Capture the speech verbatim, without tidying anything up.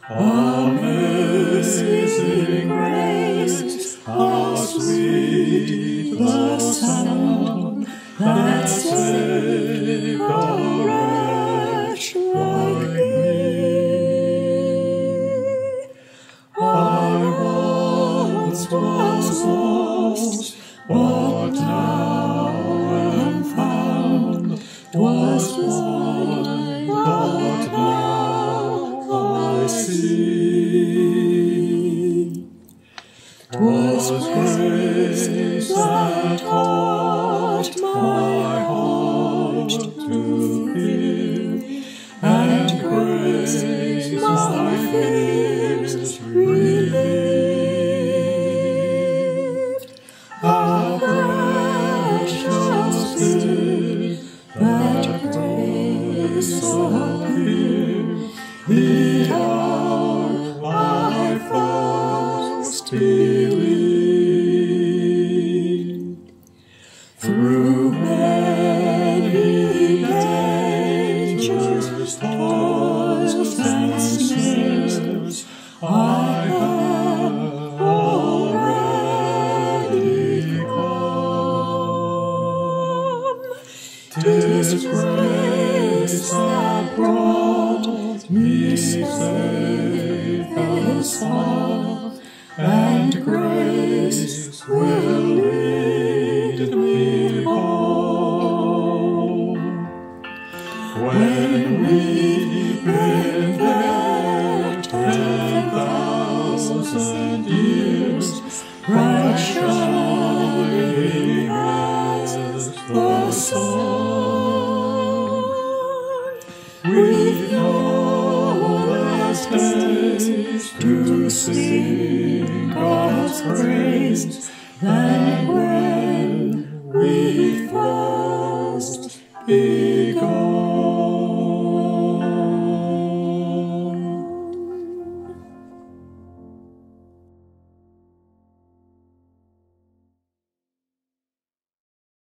Amazing grace, how sweet the sound that saved a wretch like me. I once was lost, but now am found. Was blind, but now I see. 'Twas grace that taught my heart to fear, and grace my fears relieved. How precious did that grace appear the hour I first believed. Through many dangers, toils, and snares, I have already come. 'Tis grace that brought me safe and sound, and grace will lead me home. When we've been there ten thousand years, bright shining as the sun, we've no less days to sing God's praise than when we first began.